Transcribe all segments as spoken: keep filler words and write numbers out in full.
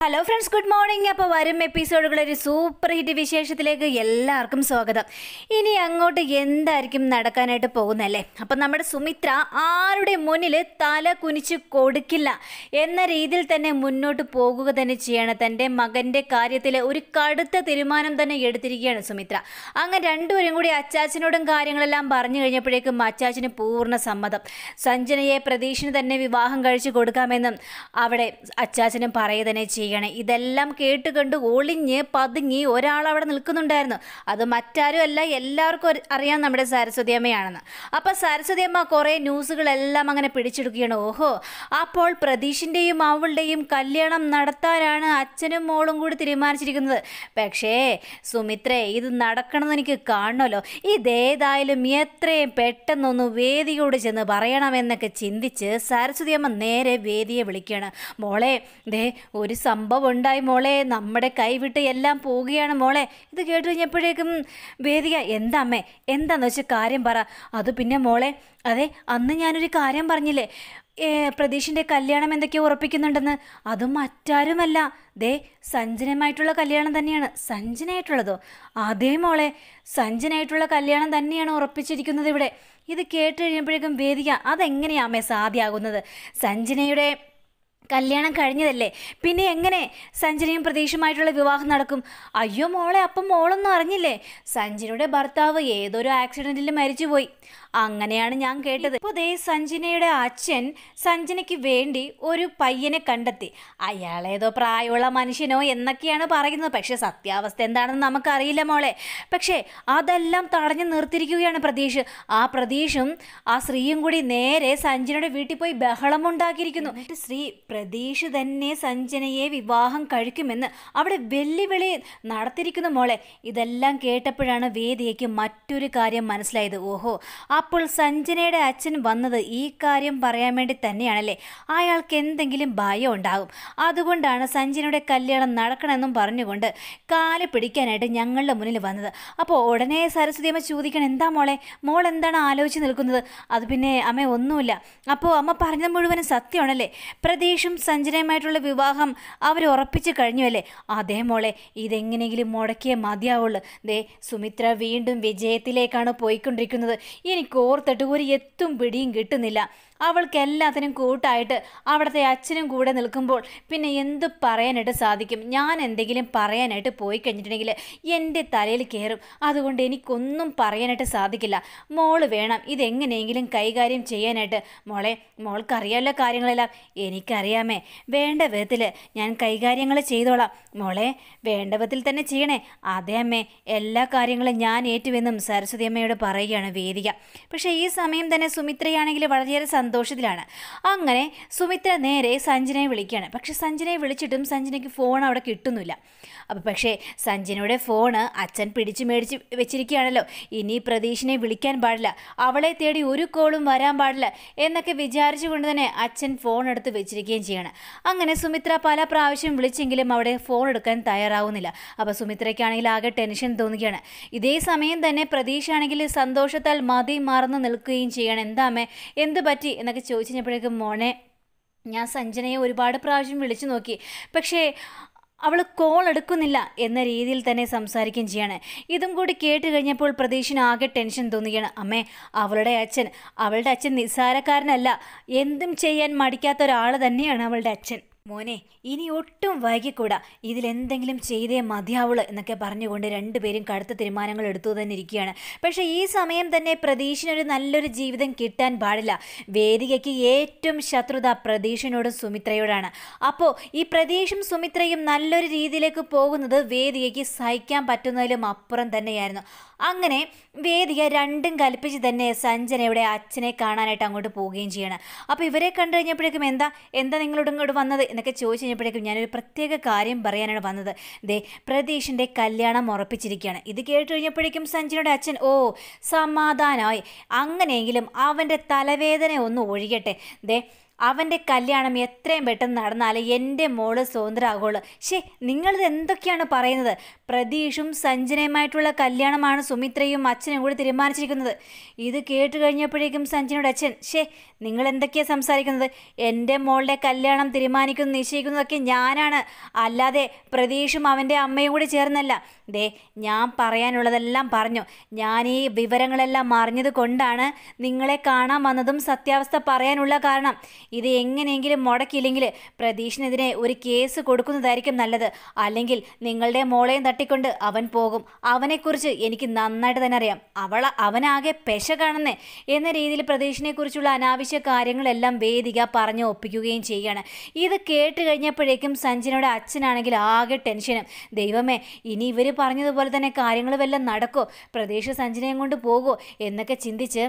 Hello friends, good morning. അപ്പോൾ വരും എപ്പിസോഡുകളൊരു super hit വിശേഷത്തിലേക്ക് എല്ലാവർക്കും സ്വാഗതം. ഇനി അങ്ങോട്ട് എന്തായിരിക്കും നടക്കാനായിട്ട് പോകുന്നല്ലേ? അപ്പം നമ്മുടെ സുമിത്ര ആരുടെ മുന്നിൽ തല കുനിച്ച് കൊടുക്കില്ല എന്ന രീതിയിൽ തന്നെ മുന്നോട്ട് പോകുക തന്നെ ചെയ്യണം. തൻ്റെ മകൻ്റെ കാര്യത്തിൽ ഒരു കടുത്ത തീരുമാനം തന്നെ എടുത്തിരിക്കുകയാണ് സുമിത്ര. അങ്ങനെ രണ്ടുപേരും കൂടി അച്ചാച്ചനോടും കാര്യങ്ങളെല്ലാം പറഞ്ഞു കഴിഞ്ഞപ്പോഴേക്കും അച്ചാച്ചന് പൂർണ്ണ സമ്മതം. സഞ്ജനയെ പ്രതീക്ഷിന് തന്നെ വിവാഹം കഴിച്ചു കൊടുക്കാമെന്നും അവിടെ അച്ചാച്ചനും പറയുക തന്നെ ചെയ്യണം. ഇതെല്ലാം കേട്ട് കണ്ട് ഒളിഞ്ഞ് പതുങ്ങി ഒരാൾ അവിടെ നിൽക്കുന്നുണ്ടായിരുന്നു. അത് മറ്റാരും അല്ല, എല്ലാവർക്കും അറിയാം നമ്മുടെ സരസ്വതി അമ്മയാണെന്ന്. അപ്പം സരസ്വതി അമ്മ കുറേ ന്യൂസുകളെല്ലാം അങ്ങനെ പിടിച്ചെടുക്കുകയാണ്. ഓഹോ, അപ്പോൾ പ്രതീഷിൻ്റെയും അവളുടെയും കല്യാണം നടത്താനാണ് അച്ഛനും മോളും കൂടി തീരുമാനിച്ചിരിക്കുന്നത്. പക്ഷേ സുമിത്രേ, ഇത് നടക്കണമെന്ന് എനിക്ക് കാണണമല്ലോ. ഇതേതായാലും എത്രയും പെട്ടെന്നൊന്ന് വേദിയോട് ചെന്ന് പറയണമെന്നൊക്കെ ചിന്തിച്ച് സരസ്വതി അമ്മ നേരെ വേദിയെ വിളിക്കുകയാണ്. മോളെ, ദേ ഒരു സംഭവം ഉണ്ടായി മോളെ, നമ്മുടെ കൈവിട്ട് എല്ലാം പോവുകയാണ് മോളെ. ഇത് കേട്ട് കഴിഞ്ഞപ്പോഴേക്കും വേദിക, എന്താ അമ്മേ, എന്താന്ന് വെച്ചാൽ കാര്യം പറ. അത് പിന്നെ മോളെ, അതെ അന്ന് ഞാനൊരു കാര്യം പറഞ്ഞില്ലേ, പ്രതീഷിൻ്റെ കല്യാണം എന്തൊക്കെയോ ഉറപ്പിക്കുന്നുണ്ടെന്ന്. അതും മറ്റാരുമല്ല, ദേ സഞ്ജനയുമായിട്ടുള്ള കല്യാണം തന്നെയാണ്. സഞ്ജനയായിട്ടുള്ളതോ? അതേ മോളെ, സഞ്ജനയായിട്ടുള്ള കല്യാണം തന്നെയാണ് ഉറപ്പിച്ചിരിക്കുന്നത് ഇവിടെ. ഇത് കേട്ട് കഴിയുമ്പോഴേക്കും വേദിക, അതെങ്ങനെയാ അമ്മേ സാധ്യമാകുന്നത്? സഞ്ജനയുടെ കല്യാണം കഴിഞ്ഞതല്ലേ, പിന്നെ എങ്ങനെ സഞ്ജനയും പ്രതീക്ഷുമായിട്ടുള്ള വിവാഹം നടക്കും? അയ്യോ മോളെ, അപ്പം മോളൊന്നും അറിഞ്ഞില്ലേ? സഞ്ജനയുടെ ഭർത്താവ് ഏതൊരു ആക്സിഡൻറ്റിൽ മരിച്ചുപോയി, അങ്ങനെയാണ് ഞാൻ കേട്ടത്. ഇപ്പോൾ ദേ സഞ്ജനയുടെ അച്ഛൻ സഞ്ജനയ്ക്ക് വേണ്ടി ഒരു പയ്യനെ കണ്ടെത്തി. അയാളേതോ പ്രായമുള്ള മനുഷ്യനോ എന്നൊക്കെയാണ് പറയുന്നത്. പക്ഷേ സത്യാവസ്ഥ എന്താണെന്ന് നമുക്കറിയില്ല മോളെ. പക്ഷേ അതെല്ലാം തടഞ്ഞു നിർത്തിയിരിക്കുകയാണ് പ്രതീഷ്. ആ പ്രതീഷും ആ സ്ത്രീയും കൂടി നേരെ സഞ്ജനയുടെ വീട്ടിൽ പോയി ബഹളമുണ്ടാക്കിയിരിക്കുന്നു. എന്നിട്ട് ശ്രീ പ്രതീഷ് തന്നെ സഞ്ജനയെ വിവാഹം കഴിക്കുമെന്ന് അവിടെ വെല്ലുവിളി നടത്തിയിരിക്കുന്നു മോളെ. ഇതെല്ലാം കേട്ടപ്പോഴാണ് വേദിയയ്ക്ക് മറ്റൊരു കാര്യം മനസ്സിലായത്. ഓഹോ, അപ്പോൾ സഞ്ജനയുടെ അച്ഛൻ വന്നത് ഈ കാര്യം പറയാൻ വേണ്ടി തന്നെയാണല്ലേ. അയാൾക്ക് എന്തെങ്കിലും ഭയം ഉണ്ടാകും, അതുകൊണ്ടാണ് സഞ്ജനയുടെ കല്യാണം നടക്കണമെന്നും പറഞ്ഞുകൊണ്ട് കാല് പിടിക്കാനായിട്ട് ഞങ്ങളുടെ മുന്നിൽ വന്നത്. അപ്പോൾ ഉടനെ സരസ്വതി അമ്മ ചോദിക്കണം, എന്താ മോളെ, മോൾ എന്താണ് ആലോചിച്ച് നിൽക്കുന്നത്? അത് പിന്നെ അമ്മ ഒന്നുമില്ല. അപ്പോൾ അമ്മ പറഞ്ഞത് മുഴുവനും സത്യമാണല്ലേ? പ്രതീഷും സഞ്ജനയുമായിട്ടുള്ള വിവാഹം അവർ ഉറപ്പിച്ച് കഴിഞ്ഞു അല്ലേ? അതേ മോളെ, ഇതെങ്ങനെയെങ്കിലും മുടക്കിയേ മതിയാവുള്ളൂ. ദേ സുമിത്ര വീണ്ടും വിജയത്തിലേക്കാണ് പോയിക്കൊണ്ടിരിക്കുന്നത്. എനിക്ക് ഓർത്തിട്ട് ഒരു എത്തും പിടിയും കിട്ടുന്നില്ല. അവൾക്ക് എല്ലാത്തിനും കൂട്ടായിട്ട് അവിടുത്തെ അച്ഛനും കൂടെ നിൽക്കുമ്പോൾ പിന്നെ എന്ത് പറയാനായിട്ട് സാധിക്കും? ഞാൻ എന്തെങ്കിലും പറയാനായിട്ട് പോയി കഴിഞ്ഞിട്ടുണ്ടെങ്കിൽ എൻ്റെ തലയിൽ കയറും. അതുകൊണ്ട് എനിക്കൊന്നും പറയാനായിട്ട് സാധിക്കില്ല. മോള് വേണം ഇതെങ്ങനെയെങ്കിലും കൈകാര്യം ചെയ്യാനായിട്ട്. മോളെ, മോൾക്കറിയാമല്ലോ കാര്യങ്ങളെല്ലാം. എനിക്കറിയാമേ, വേണ്ട വിധത്തിൽ ഞാൻ കൈകാര്യങ്ങൾ ചെയ്തോളാം. മോളെ, വേണ്ട വിധത്തിൽ തന്നെ ചെയ്യണേ. അതേ അമ്മേ, എല്ലാ കാര്യങ്ങളും ഞാൻ ഏറ്റുവെന്നും സരസ്വതി അമ്മയോട് പറയുകയാണ് വേദിക. പക്ഷേ ഈ സമയം തന്നെ സുമിത്രയാണെങ്കിൽ വളരെയേറെ സന്തോഷത്തിലാണ്. അങ്ങനെ സുമിത്ര നേരെ സഞ്ജനയെ വിളിക്കുകയാണ്. പക്ഷെ സഞ്ജനയെ വിളിച്ചിട്ടും സഞ്ജനയ്ക്ക് ഫോൺ അവിടെ കിട്ടുന്നില്ല. അപ്പം പക്ഷേ സഞ്ജനയുടെ ഫോണ് അച്ഛൻ പിടിച്ചു മേടിച്ച് വെച്ചിരിക്കുകയാണല്ലോ. ഇനി പ്രതീഷിനെ വിളിക്കാൻ പാടില്ല, അവളെ തേടി ഒരു കോളും വരാൻ പാടില്ല എന്നൊക്കെ വിചാരിച്ചു കൊണ്ട് തന്നെ അച്ഛൻ ഫോൺ എടുത്ത് വെച്ചിരിക്കുകയും ചെയ്യണം. അങ്ങനെ സുമിത്ര പല പ്രാവശ്യം വിളിച്ചെങ്കിലും അവിടെ ഫോൺ എടുക്കാൻ തയ്യാറാവുന്നില്ല. അപ്പോൾ സുമിത്രയ്ക്കാണെങ്കിൽ ആകെ ടെൻഷൻ തോന്നുകയാണ്. ഇതേ സമയം തന്നെ പ്രതീക്ഷാണെങ്കിൽ സന്തോഷത്താൽ മതി മറന്ന് നിൽക്കുകയും ചെയ്യണം. എന്താ അമ്മേ, എന്ത് പറ്റി എന്നൊക്കെ ചോദിച്ചു കഴിഞ്ഞപ്പോഴേക്കും, മോനെ, ഞാൻ സഞ്ജനയെ ഒരുപാട് പ്രാവശ്യം വിളിച്ചു നോക്കി, പക്ഷേ അവൾ കോൾ എടുക്കുന്നില്ല എന്ന രീതിയിൽ തന്നെ സംസാരിക്കുകയും ചെയ്യാണ്. ഇതും കൂടി കേട്ട് കഴിഞ്ഞപ്പോൾ പ്രതീക്ഷിന് ആകെ ടെൻഷൻ തോന്നുകയാണ്. അമ്മേ, അവളുടെ അച്ഛൻ അവളുടെ അച്ഛൻ നിസ്സാരക്കാരനല്ല, എന്തും ചെയ്യാൻ മടിക്കാത്ത ഒരാൾ തന്നെയാണ് അവളുടെ അച്ഛൻ. മോനെ, ഇനി ഒട്ടും വൈകിക്കൂടാ, ഇതിലെന്തെങ്കിലും ചെയ്തേ മതിയാവുള്ളൂ എന്നൊക്കെ പറഞ്ഞുകൊണ്ട് രണ്ടുപേരും കടുത്ത തീരുമാനങ്ങൾ എടുത്തു തന്നെ ഇരിക്കുകയാണ്. പക്ഷേ ഈ സമയം തന്നെ പ്രതീഷിനൊരു നല്ലൊരു ജീവിതം കിട്ടാൻ പാടില്ല. വേദികയ്ക്ക് ഏറ്റവും ശത്രുത പ്രതീഷിനോടും സുമിത്രയോടാണ്. അപ്പോൾ ഈ പ്രതീഷും സുമിത്രയും നല്ലൊരു രീതിയിലേക്ക് പോകുന്നത് വേദികയ്ക്ക് സഹിക്കാൻ പറ്റുന്നതിലും അപ്പുറം തന്നെയായിരുന്നു. അങ്ങനെ വേദിക രണ്ടും കൽപ്പിച്ച് തന്നെ സഞ്ജനയുടെ അച്ഛനെ കാണാനായിട്ട് അങ്ങോട്ട് പോവുകയും ചെയ്യണം. അപ്പോൾ ഇവരെ കണ്ടു കഴിഞ്ഞപ്പോഴേക്കും, എന്താ എന്താ നിങ്ങളോട് ഇങ്ങോട്ട് വന്നത് എന്നൊക്കെ ചോദിച്ചു കഴിഞ്ഞപ്പോഴേക്കും, ഞാനൊരു പ്രത്യേക കാര്യം പറയാനാണ് വന്നത്. ദേ പ്രതീഷിൻ്റെ കല്യാണം ഉറപ്പിച്ചിരിക്കുകയാണ്. ഇത് കേട്ട് കഴിഞ്ഞപ്പോഴേക്കും സഞ്ജനയുടെ അച്ഛൻ, ഓ സമാധാനമായി, അങ്ങനെയെങ്കിലും അവൻ്റെ തലവേദന ഒന്ന് ഒഴിയട്ടെ. ദേ അവൻ്റെ കല്യാണം എത്രയും പെട്ടെന്ന് നടന്നാൽ എൻ്റെ മോള് സ്വതന്ത്രമാകുള്ളൂ. ശേ, നിങ്ങളിത് എന്തൊക്കെയാണ് പറയുന്നത്? പ്രതീഷും സഞ്ജനയുമായിട്ടുള്ള കല്യാണമാണ് സുമിത്രയും അച്ഛനും കൂടി തീരുമാനിച്ചിരിക്കുന്നത്. ഇത് കേട്ട് കഴിഞ്ഞപ്പോഴേക്കും സഞ്ജനയുടെ അച്ഛൻ, ഷേ നിങ്ങൾ എന്തൊക്കെയാണ് സംസാരിക്കുന്നത്? എൻ്റെ മോളുടെ കല്യാണം തീരുമാനിക്കുന്നു നിശ്ചയിക്കുന്നതൊക്കെ ഞാനാണ്, അല്ലാതെ പ്രതീഷും അവൻ്റെ അമ്മയും കൂടി ചേർന്നല്ല. ദേ, ഞാൻ പറയാനുള്ളതെല്ലാം പറഞ്ഞു. ഞാൻ ഈ വിവരങ്ങളെല്ലാം അറിഞ്ഞത് കൊണ്ടാണ് നിങ്ങളെ കാണാൻ വന്നതും സത്യാവസ്ഥ പറയാനുള്ള കാരണം. ഇത് എങ്ങനെയെങ്കിലും മുടക്കിയില്ലെങ്കിൽ പ്രതീഷിനെതിരെ ഒരു കേസ് കൊടുക്കുന്നതായിരിക്കും നല്ലത്. അല്ലെങ്കിൽ നിങ്ങളുടെ മോളെയും തട്ടിക്കൊണ്ട് അവൻ പോകും. അവനെക്കുറിച്ച് എനിക്ക് നന്നായിട്ട് തന്നെ അറിയാം. അവൾ അവനാകെ പെശ കാണുന്നേ എന്ന രീതിയിൽ പ്രതീഷിനെ കുറിച്ചുള്ള അനാവശ്യ കാര്യങ്ങളെല്ലാം വേദിക പറഞ്ഞു ഒപ്പിക്കുകയും ചെയ്യുകയാണ്. ഇത് കേട്ട് കഴിഞ്ഞപ്പോഴേക്കും സഞ്ജനയുടെ അച്ഛനാണെങ്കിൽ ആകെ ടെൻഷനും. ദൈവമേ, ഇനി ഇവർ പറഞ്ഞതുപോലെ തന്നെ കാര്യങ്ങൾ വല്ലതും നടക്കോ? പ്രതീഷ് സഞ്ജനയും കൊണ്ട് പോകുമോ എന്നൊക്കെ ചിന്തിച്ച്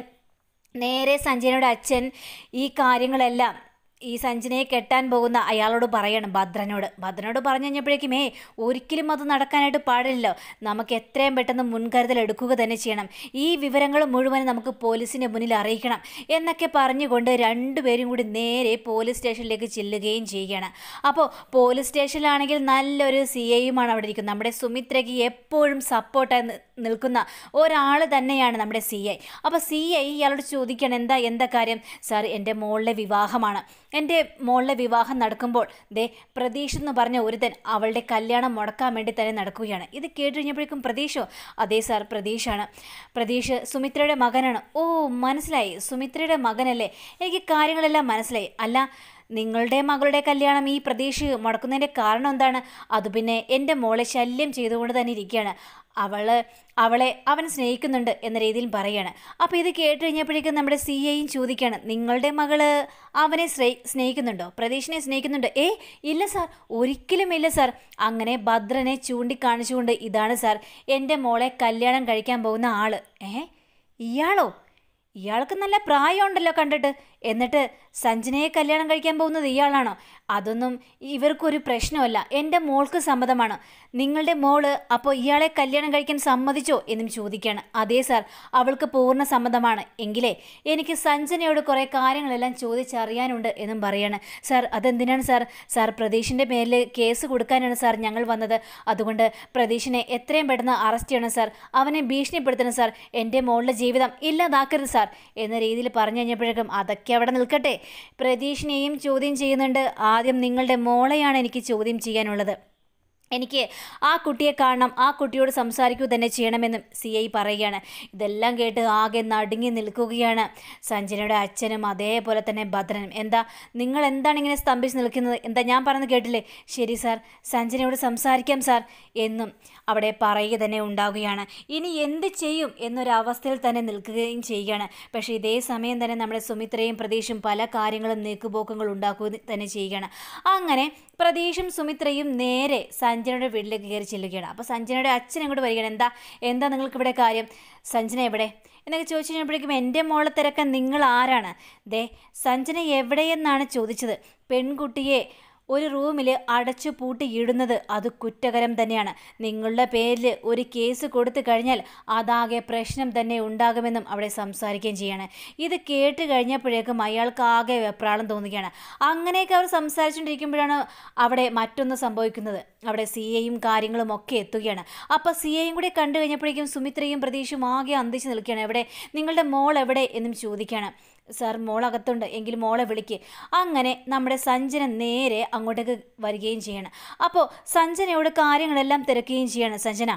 നേരെ സഞ്ജനയുടെ അച്ഛൻ ഈ കാര്യങ്ങളെല്ലാം ഈ സഞ്ജനയെ കെട്ടാൻ പോകുന്ന അയാളോട് പറയണം, ഭദ്രനോട്. ഭദ്രനോട് പറഞ്ഞു കഴിഞ്ഞപ്പോഴേക്കും ഏ ഒരിക്കലും അത് നടക്കാനായിട്ട് പാടില്ലല്ലോ, നമുക്ക് എത്രയും പെട്ടെന്ന് മുൻകരുതൽ എടുക്കുക തന്നെ ചെയ്യണം, ഈ വിവരങ്ങൾ മുഴുവനും നമുക്ക് പോലീസിൻ്റെ മുന്നിൽ അറിയിക്കണം എന്നൊക്കെ പറഞ്ഞുകൊണ്ട് രണ്ടുപേരും കൂടി നേരെ പോലീസ് സ്റ്റേഷനിലേക്ക് ചെല്ലുകയും ചെയ്യുകയാണ്. അപ്പോൾ പോലീസ് സ്റ്റേഷനിലാണെങ്കിൽ നല്ലൊരു സി ഐയുമാണ് അവിടെ ഇരിക്കുന്നത്. നമ്മുടെ സുമിത്രയ്ക്ക് എപ്പോഴും സപ്പോർട്ടായി നിൽക്കുന്ന ഒരാൾ തന്നെയാണ് നമ്മുടെ സി ഐ. അപ്പോൾ സി ഐ ഇയാളോട് ചോദിക്കണം, എന്താ എന്താ കാര്യം? സാർ, എൻ്റെ മോളുടെ വിവാഹമാണ്. എൻ്റെ മോളുടെ വിവാഹം നടക്കുമ്പോൾ ദേ പ്രതീഷ് എന്ന് പറഞ്ഞ ഒരുത്തൻ അവളുടെ കല്യാണം മുടക്കാൻ വേണ്ടി തന്നെ നടക്കുകയാണ്. ഇത് കേട്ട് കഴിഞ്ഞപ്പോഴേക്കും പ്രതീഷോ? അതെ സാർ, പ്രതീഷാണ്. പ്രതീഷ് സുമിത്രയുടെ മകനാണ്. ഓ, മനസ്സിലായി, സുമിത്രയുടെ മകനല്ലേ, എനിക്ക് കാര്യങ്ങളെല്ലാം മനസ്സിലായി. അല്ല, നിങ്ങളുടെ മകളുടെ കല്യാണം ഈ പ്രതീഷ് മുടക്കുന്നതിൻ്റെ കാരണം എന്താണ്? അത് പിന്നെ എൻ്റെ മോളെ ശല്യം ചെയ്തുകൊണ്ട് തന്നെ ഇരിക്കുകയാണ്. അവൾ അവളെ അവൻ സ്നേഹിക്കുന്നുണ്ട് എന്ന രീതിയിൽ പറയുകയാണ്. അപ്പോൾ ഇത് കേട്ട് കഴിഞ്ഞപ്പോഴേക്കും നമ്മുടെ സി ഐയും ചോദിക്കുകയാണ്, നിങ്ങളുടെ മകള് അവനെ സ്നേ സ്നേഹിക്കുന്നുണ്ടോ പ്രതീഷിനെ സ്നേഹിക്കുന്നുണ്ട്? ഏ ഇല്ല സാർ, ഒരിക്കലും ഇല്ല സാർ. അങ്ങനെ ഭദ്രനെ ചൂണ്ടിക്കാണിച്ചുകൊണ്ട്, ഇതാണ് സാർ എൻ്റെ മോളെ കല്യാണം കഴിക്കാൻ പോകുന്ന ആള്. ഏ ഇയാളോ? ഇയാൾക്ക് നല്ല പ്രായമുണ്ടല്ലോ കണ്ടിട്ട്. എന്നിട്ട് സഞ്ജനയെ കല്യാണം കഴിക്കാൻ പോകുന്നത് ഇയാളാണോ? അതൊന്നും ഇവർക്കൊരു പ്രശ്നമല്ല, എൻ്റെ മോൾക്ക് സമ്മതമാണ്. നിങ്ങളുടെ മോള് അപ്പോൾ ഇയാളെ കല്യാണം കഴിക്കാൻ സമ്മതിച്ചോ എന്നും ചോദിക്കുകയാണ്. അതേ സാർ, അവൾക്ക് പൂർണ്ണ സമ്മതമാണ്. എങ്കിലേ എനിക്ക് സഞ്ജനയോട് കുറേ കാര്യങ്ങളെല്ലാം ചോദിച്ചറിയാനുണ്ട് എന്നും പറയാണ്. സാർ, അതെന്തിനാണ് സാർ? സാർ, പ്രതീഷിൻ്റെ മേലിൽ കേസ് കൊടുക്കാനാണ് സാർ ഞങ്ങൾ വന്നത്. അതുകൊണ്ട് പ്രതീഷിനെ എത്രയും പെട്ടെന്ന് അറസ്റ്റ് ചെയ്യണം സാർ, അവനെ ഭീഷണിപ്പെടുത്തണം സാർ, എൻ്റെ മോളുടെ ജീവിതം ഇല്ലാതാക്കരുത് സാർ എന്ന രീതിയിൽ പറഞ്ഞു കഴിഞ്ഞപ്പോഴേക്കും അതൊക്കെ അവിടെ നിൽക്കട്ടെ, പ്രതീഷിനെയും ചോദ്യം ചെയ്യുന്നുണ്ട്. ആദ്യം നിങ്ങളുടെ മോളെയാണ് എനിക്ക് ചോദ്യം ചെയ്യാനുള്ളത്. എനിക്ക് ആ കുട്ടിയെ കാണണം, ആ കുട്ടിയോട് സംസാരിക്കുക തന്നെ ചെയ്യണമെന്നും സി ഐ പറയുകയാണ്. ഇതെല്ലാം കേട്ട് ആകെ നടുങ്ങി നിൽക്കുകയാണ് സഞ്ജനയുടെ അച്ഛനും അതേപോലെ തന്നെ ഭദ്രനും. എന്താ നിങ്ങൾ എന്താണ് ഇങ്ങനെ സ്തംഭിച്ച് നിൽക്കുന്നത്? എന്താ ഞാൻ പറഞ്ഞത് കേട്ടില്ലേ? ശരി സാർ, സഞ്ജനയോട് സംസാരിക്കാം സാർ എന്നും അവിടെ പറയുക തന്നെ ഉണ്ടാവുകയാണ്. ഇനി എന്ത് ചെയ്യും എന്നൊരവസ്ഥയിൽ തന്നെ നിൽക്കുകയും ചെയ്യുകയാണ്. പക്ഷേ ഇതേ സമയം തന്നെ നമ്മുടെ സുമിത്രയും പ്രതീഷും പല കാര്യങ്ങളും നീക്കുപോക്കങ്ങൾ ഉണ്ടാക്കുക തന്നെ ചെയ്യുകയാണ്. അങ്ങനെ പ്രതീഷും സുമിത്രയും നേരെ സഞ്ജനയുടെ വീട്ടിലേക്ക് കയറി ചെല്ലുകയാണ്. അപ്പോൾ സഞ്ജനയുടെ അച്ഛൻ അങ്ങോട്ട് വരികയാണ്. എന്താ എന്താ നിങ്ങൾക്ക് ഇവിടെ കാര്യം? സഞ്ജന എവിടെ എന്നൊക്കെ ചോദിച്ചു കഴിഞ്ഞപ്പോഴേക്കും എൻ്റെ മോളെ തിരക്കാൻ നിങ്ങൾ ആരാണ്? ദേ, സഞ്ജന എവിടെയെന്നാണ് ചോദിച്ചത്. പെൺകുട്ടിയെ ഒരു റൂമിൽ അടച്ചു പൂട്ടിയിടുന്നത് അത് കുറ്റകരം തന്നെയാണ്. നിങ്ങളുടെ പേരിൽ ഒരു കേസ് കൊടുത്തു കഴിഞ്ഞാൽ അതാകെ പ്രശ്നം തന്നെ ഉണ്ടാകുമെന്നും അവിടെ സംസാരിക്കുകയും ചെയ്യാണ്. ഇത് കേട്ട് കഴിഞ്ഞപ്പോഴേക്കും അയാൾക്ക് ആകെ വെപ്രാളം തോന്നുകയാണ്. അങ്ങനെയൊക്കെ അവർ സംസാരിച്ചുകൊണ്ടിരിക്കുമ്പോഴാണ് അവിടെ മറ്റൊന്ന് സംഭവിക്കുന്നത്. അവിടെ സി ഐയും കാര്യങ്ങളും ഒക്കെ എത്തുകയാണ്. അപ്പോൾ സി ഐയും കൂടി കണ്ടു കഴിഞ്ഞപ്പോഴേക്കും സുമിത്രയും പ്രതീഷും ആകെ അന്തിച്ച് നിൽക്കുകയാണ്. എവിടെ നിങ്ങളുടെ മോൾ എവിടെ എന്നും ചോദിക്കുകയാണ്. സാർ, മോളകത്തുണ്ട്, എങ്കിൽ മോളെ വിളിക്ക്. അങ്ങനെ നമ്മുടെ സഞ്ജന നേരെ അങ്ങോട്ടേക്ക് വരികയും ചെയ്യണം. അപ്പോൾ സഞ്ജനയോട് കാര്യങ്ങളെല്ലാം തിരക്കുകയും ചെയ്യണം. സഞ്ജന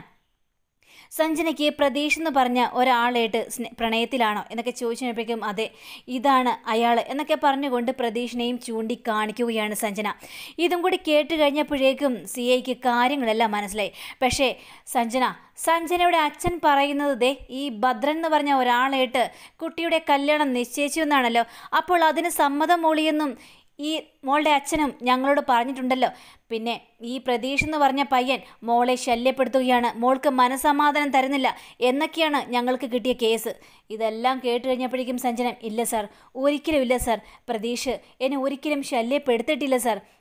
സഞ്ജനയ്ക്ക് പ്രതീഷ് എന്ന് പറഞ്ഞ ഒരാളായിട്ട് സ്നേ പ്രണയത്തിലാണോ എന്നൊക്കെ ചോദിച്ചപ്പോഴേക്കും അതെ, ഇതാണ് അയാൾ എന്നൊക്കെ പറഞ്ഞുകൊണ്ട് പ്രതീഷിനെയും ചൂണ്ടിക്കാണിക്കുകയാണ് സഞ്ജന. ഇതും കൂടി കേട്ട് കഴിഞ്ഞപ്പോഴേക്കും സി ഐക്ക് കാര്യങ്ങളെല്ലാം മനസ്സിലായി. പക്ഷേ സഞ്ജന സഞ്ജനയുടെ അച്ഛൻ പറയുന്നത് ദേ ഈ ഭദ്രൻ എന്ന് പറഞ്ഞ ഒരാളായിട്ട് കുട്ടിയുടെ കല്യാണം നിശ്ചയിച്ചു എന്നാണല്ലോ. അപ്പോൾ അതിന് സമ്മതം മൂളിയെന്നും ഈ മോളുടെ അച്ഛനും ഞങ്ങളോട് പറഞ്ഞിട്ടുണ്ടല്ലോ. പിന്നെ ഈ പ്രതീഷ് എന്ന് പറഞ്ഞ പയ്യൻ മോളെ ശല്യപ്പെടുത്തുകയാണ്, മോൾക്ക് മനസ്സമാധാനം തരുന്നില്ല എന്നൊക്കെയാണ് ഞങ്ങൾക്ക് കിട്ടിയ കേസ്. ഇതെല്ലാം കേട്ട് കഴിഞ്ഞപ്പോഴേക്കും സഞ്ജന, ഇല്ല സാർ, ഒരിക്കലും ഇല്ല സാർ, പ്രതീഷ് എന്നെ ഒരിക്കലും ശല്യപ്പെടുത്തിയിട്ടില്ല സാർ.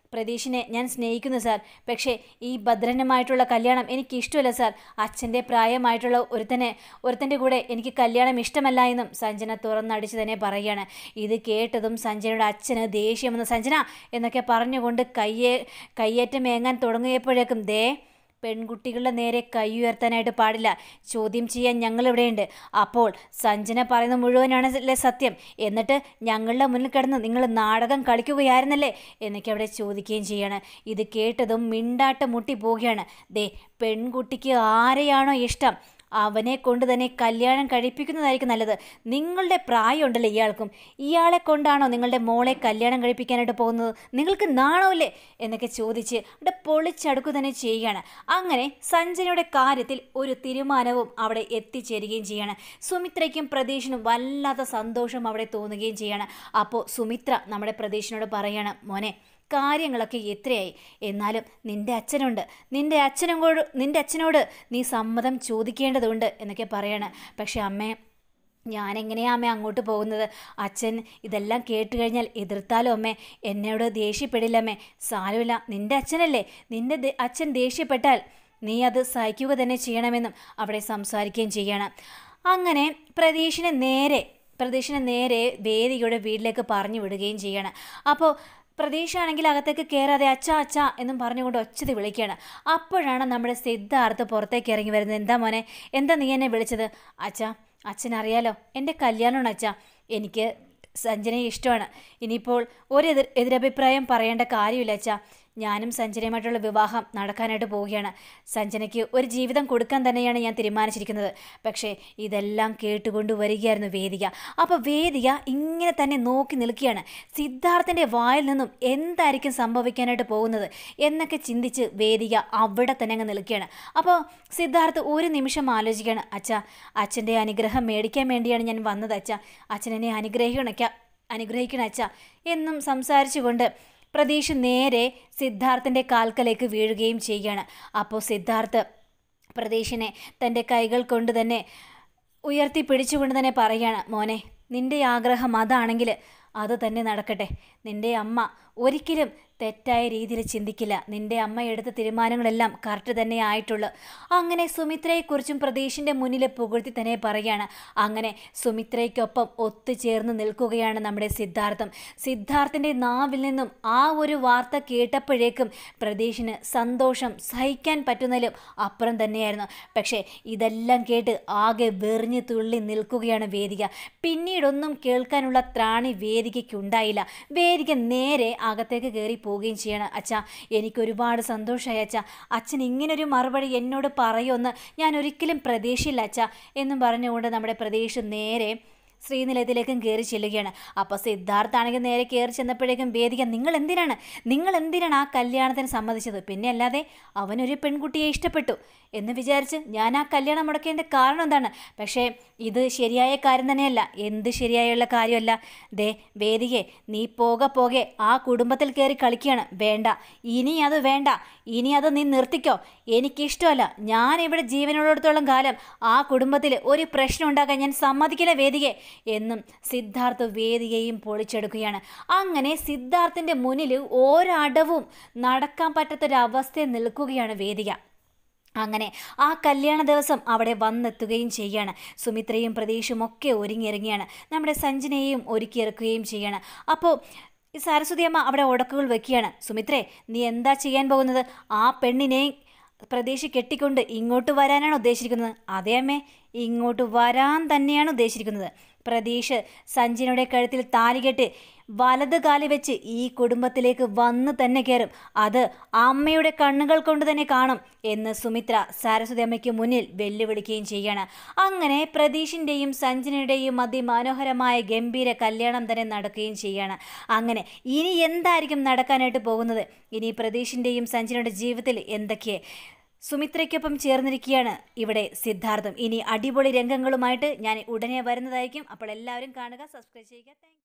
പ്രതീഷിനെ ഞാൻ സ്നേഹിക്കുന്നു സാർ. പക്ഷേ ഈ ഭദ്രനുമായിട്ടുള്ള കല്യാണം എനിക്കിഷ്ടമല്ല സാർ. അച്ഛൻ്റെ പ്രായമായിട്ടുള്ള ഒരുത്തനെ ഒരുത്തൻ്റെ കൂടെ എനിക്ക് കല്യാണം ഇഷ്ടമല്ല എന്നും സഞ്ജന തുറന്നടിച്ച് തന്നെ പറയുകയാണ്. ഇത് കേട്ടതും സഞ്ജനയുടെ അച്ഛന് ദേഷ്യമെന്ന് സഞ്ജന എന്നൊക്കെ പറഞ്ഞുകൊണ്ട് കയ്യേ കയ്യേറ്റമേങ്ങാൻ തുടങ്ങിയപ്പോഴേക്കും ദേ പെൺകുട്ടികളുടെ നേരെ കൈ ഉയർത്താനായിട്ട് പാടില്ല. ചോദ്യം ചെയ്യാൻ ഞങ്ങളിവിടെയുണ്ട്. അപ്പോൾ സഞ്ജന പറയുന്നത് മുഴുവനാണല്ലേ സത്യം? എന്നിട്ട് ഞങ്ങളുടെ മുന്നിൽ കിടന്ന് നിങ്ങൾ നാടകം കളിക്കുകയായിരുന്നല്ലേ എന്നൊക്കെ അവിടെ ചോദിക്കുകയും ചെയ്യാണ്. ഇത് കേട്ടതും മിണ്ടാട്ട് മുട്ടി പോവുകയാണ്. ദേ പെൺകുട്ടിക്ക് ആരെയാണോ ഇഷ്ടം അവനെ കൊണ്ട് തന്നെ കല്യാണം കഴിപ്പിക്കുന്നതായിരിക്കും നല്ലത്. നിങ്ങളുടെ പ്രായമുണ്ടല്ലോ ഇയാൾക്കും. ഇയാളെ കൊണ്ടാണോ നിങ്ങളുടെ മോളെ കല്യാണം കഴിപ്പിക്കാനായിട്ട് പോകുന്നത്? നിങ്ങൾക്ക് നാണമില്ലേ എന്നൊക്കെ ചോദിച്ച് അവിടെ പൊളിച്ചടുക്കുക തന്നെ ചെയ്യുകയാണ്. അങ്ങനെ സഞ്ജനയുടെ കാര്യത്തിൽ ഒരു തീരുമാനവും അവിടെ എത്തിച്ചേരുകയും ചെയ്യാണ്. സുമിത്രയ്ക്കും പ്രതീഷിനും വല്ലാത്ത സന്തോഷം അവിടെ തോന്നുകയും ചെയ്യാണ്. അപ്പോൾ സുമിത്ര നമ്മുടെ പ്രതീഷിനോട് പറയാണ്, മോനെ കാര്യങ്ങളൊക്കെ എത്രയായി, എന്നാലും നിൻ്റെ അച്ഛനുണ്ട്, നിൻ്റെ അച്ഛനും കൂടെ നിൻ്റെ അച്ഛനോട് നീ സമ്മതം ചോദിക്കേണ്ടതുണ്ട് എന്നൊക്കെ പറയാണ്. പക്ഷെ അമ്മേ ഞാനെങ്ങനെയാ അമ്മ അങ്ങോട്ട് പോകുന്നത്? അച്ഛൻ ഇതെല്ലാം കേട്ട് കഴിഞ്ഞാൽ എതിർത്താലോ അമ്മേ? എന്നോട് ദേഷ്യപ്പെടില്ല അമ്മേ. സാരമില്ല, നിൻ്റെ അച്ഛനല്ലേ, നിൻ്റെ അച്ഛൻ ദേഷ്യപ്പെട്ടാൽ നീ അത് സഹിക്കുക തന്നെ ചെയ്യണമെന്നും അവിടെ സംസാരിക്കുകയും ചെയ്യണം. അങ്ങനെ പ്രതീഷിനെ നേരെ പ്രതീഷിനെ നേരെ വേദികയുടെ വീട്ടിലേക്ക് പറഞ്ഞു വിടുകയും ചെയ്യണം. അപ്പോൾ പ്രതീക്ഷയാണെങ്കിൽ അകത്തേക്ക് കയറാതെ അച്ഛാ അച്ഛാ എന്നും പറഞ്ഞുകൊണ്ട് ഒച്ചതി വിളിക്കുകയാണ്. അപ്പോഴാണ് നമ്മുടെ സിദ്ധാർത്ഥ് പുറത്തേക്ക് ഇറങ്ങി വരുന്നത്. എന്താ മോനെ, എന്താ നീ എന്നെ വിളിച്ചത്? അച്ഛാ അച്ഛനറിയാലോ എൻ്റെ കല്യാണമാണ് അച്ഛാ. എനിക്ക് സഞ്ജനയെ ഇഷ്ടമാണ്. ഇനിയിപ്പോൾ ഒരു എതിർ എതിരഭിപ്രായം പറയേണ്ട കാര്യമില്ല അച്ഛാ. ഞാനും സഞ്ജനയുമായിട്ടുള്ള വിവാഹം നടക്കാനായിട്ട് പോവുകയാണ്. സഞ്ജനയ്ക്ക് ഒരു ജീവിതം കൊടുക്കാൻ തന്നെയാണ് ഞാൻ തീരുമാനിച്ചിരിക്കുന്നത്. പക്ഷേ ഇതെല്ലാം കേട്ടുകൊണ്ട് വരികയായിരുന്നു വേദിക. അപ്പോൾ വേദിക ഇങ്ങനെ തന്നെ നോക്കി നിൽക്കുകയാണ്. സിദ്ധാർത്ഥിൻ്റെ വായിൽ നിന്നും എന്തായിരിക്കും സംഭവിക്കാനായിട്ട് പോകുന്നത് എന്നൊക്കെ ചിന്തിച്ച് വേദിക അവിടെ തന്നെ അങ്ങ് നിൽക്കുകയാണ്. അപ്പോൾ സിദ്ധാർത്ഥ് ഒരു നിമിഷം ആലോചിക്കുകയാണ്. അച്ഛാ അച്ഛൻ്റെ അനുഗ്രഹം മേടിക്കാൻ വേണ്ടിയാണ് ഞാൻ വന്നത് അച്ഛാ. അച്ഛനെന്നെ അനുഗ്രഹിക്കണക്ക അനുഗ്രഹിക്കണം അച്ഛാ എന്നും സംസാരിച്ചുകൊണ്ട് പ്രതീഷ് നേരെ സിദ്ധാർത്ഥിൻ്റെ കാൽക്കലേക്ക് വീഴുകയും ചെയ്യുകയാണ്. അപ്പോൾ സിദ്ധാർത്ഥ് പ്രതീഷിനെ തൻ്റെ കൈകൾ കൊണ്ട് തന്നെ ഉയർത്തി പിടിച്ചുകൊണ്ട് തന്നെ പറയുകയാണ്, മോനെ നിൻ്റെ ആഗ്രഹം അതാണെങ്കിൽ അത് തന്നെ നടക്കട്ടെ. നിൻ്റെ അമ്മ ഒരിക്കലും തെറ്റായ രീതിയിൽ ചിന്തിക്കില്ല. നിൻ്റെ അമ്മ എടുത്ത തീരുമാനങ്ങളെല്ലാം കറക്റ്റ് തന്നെ ആയിട്ടുള്ളൂ. അങ്ങനെ സുമിത്രയെക്കുറിച്ചും പ്രതീഷിൻ്റെ മുന്നിൽ പുകഴ്ത്തി തന്നെ പറയുകയാണ്. അങ്ങനെ സുമിത്രയ്ക്കൊപ്പം ഒത്തുചേർന്ന് നിൽക്കുകയാണ് നമ്മുടെ സിദ്ധാർത്ഥം. സിദ്ധാർത്ഥിൻ്റെ നാവിൽ നിന്നും ആ ഒരു വാർത്ത കേട്ടപ്പോഴേക്കും പ്രതീഷിന് സന്തോഷം സഹിക്കാൻ പറ്റുന്നതിലും അപ്പുറം തന്നെയായിരുന്നു. പക്ഷേ ഇതെല്ലാം കേട്ട് ആകെ വെറിഞ്ഞു തുള്ളി നിൽക്കുകയാണ് വേദിക. പിന്നീടൊന്നും കേൾക്കാനുള്ള ത്രാണി വേദികയ്ക്കുണ്ടായില്ല. വേദിക നേരെ അകത്തേക്ക് കയറി പോവുകയും ചെയ്യണം. അച്ഛാ എനിക്ക് ഒരുപാട് സന്തോഷമായി അച്ഛാ. അച്ഛൻ ഇങ്ങനൊരു മറുപടി എന്നോട് പറയുമെന്ന് ഞാൻ ഒരിക്കലും പ്രതീക്ഷയില്ല അച്ഛാ എന്നും പറഞ്ഞുകൊണ്ട് നമ്മുടെ പ്രതീക്ഷ നേരെ ശ്രീനിലയത്തിലേക്കും കയറി ചെല്ലുകയാണ്. അപ്പോൾ സിദ്ധാർത്ഥാണെങ്കിൽ നേരെ കയറി ചെന്നപ്പോഴേക്കും വേദിക നിങ്ങൾ എന്തിനാണ് നിങ്ങൾ എന്തിനാണ് ആ കല്യാണത്തിന് സമ്മതിച്ചത്? പിന്നെ അല്ലാതെ അവനൊരു പെൺകുട്ടിയെ ഇഷ്ടപ്പെട്ടു എന്ന് വിചാരിച്ച് ഞാൻ ആ കല്യാണം മുടക്കേണ്ട കാരണം എന്താണ്? പക്ഷേ ഇത് ശരിയായ കാര്യം തന്നെയല്ല. എന്ത് ശരിയായുള്ള കാര്യമല്ല. ദേ വേദികെ നീ പോകെ പോകെ ആ കുടുംബത്തിൽ കയറി കളിക്കുകയാണ്. വേണ്ട, ഇനി അത് വേണ്ട, ഇനി അത് നീ നിർത്തിക്കോ. എനിക്കിഷ്ടമല്ല. ഞാൻ ഇവിടെ ജീവനോടത്തോളം കാലം ആ കുടുംബത്തിൽ ഒരു പ്രശ്നം ഉണ്ടാക്കാൻ ഞാൻ സമ്മതിക്കില്ല വേദികെ എന്നും സിദ്ധാർത്ഥ് വേദികയും പൊളിച്ചെടുക്കുകയാണ്. അങ്ങനെ സിദ്ധാർത്ഥിൻ്റെ മുന്നിൽ ഒരടവും നടക്കാൻ പറ്റാത്തൊരവസ്ഥയിൽ നിൽക്കുകയാണ് വേദിക. അങ്ങനെ ആ കല്യാണ ദിവസം അവിടെ വന്നെത്തുകയും ചെയ്യാണ്. സുമിത്രയും പ്രതീഷും ഒക്കെ ഒരുങ്ങിയിറങ്ങിയാണ്. നമ്മുടെ സഞ്ജനയെയും ഒരുക്കിയിറക്കുകയും ചെയ്യാണ്. അപ്പോൾ ഈ സരസ്വതി അമ്മ അവിടെ ഉടക്കുകൾ വെക്കുകയാണ്. സുമിത്രേ നീ എന്താ ചെയ്യാൻ പോകുന്നത്? ആ പെണ്ണിനെ പ്രതീക്ഷ കെട്ടിക്കൊണ്ട് ഇങ്ങോട്ട് വരാനാണ് ഉദ്ദേശിച്ചിരിക്കുന്നത്? അതേ അമ്മേ, ഇങ്ങോട്ട് വരാൻ തന്നെയാണ് ഉദ്ദേശിച്ചിരിക്കുന്നത്. പ്രതീഷ് സഞ്ജനയുടെ കഴുത്തിൽ താലികെട്ട് വലത് കാലി വെച്ച് ഈ കുടുംബത്തിലേക്ക് വന്ന് തന്നെ കയറും. അത് അമ്മയുടെ കണ്ണുകൾ കൊണ്ട് തന്നെ കാണും എന്ന് സുമിത്ര സരസ്വതി അമ്മയ്ക്ക് മുന്നിൽ വെല്ലുവിളിക്കുകയും ചെയ്യാണ്. അങ്ങനെ പ്രതീഷിൻ്റെയും സഞ്ജനയുടെയും അതിമനോഹരമായ ഗംഭീര കല്യാണം തന്നെ നടക്കുകയും ചെയ്യാണ്. അങ്ങനെ ഇനി എന്തായിരിക്കും നടക്കാനായിട്ട് പോകുന്നത്? ഇനി പ്രതീഷിൻ്റെയും സഞ്ജനയുടെ ജീവിതത്തിൽ എന്തൊക്കെ? സുമിത്രയ്ക്കൊപ്പം ചേർന്നിരിക്കുകയാണ് ഇവിടെ സിദ്ധാർത്ഥം. ഇനി അടിപൊളി രംഗങ്ങളുമായിട്ട് ഞാൻ ഉടനെ വരുന്നതായിരിക്കും. അപ്പോൾ എല്ലാവരും കാണുക, സബ്സ്ക്രൈബ് ചെയ്യുക. താങ്ക്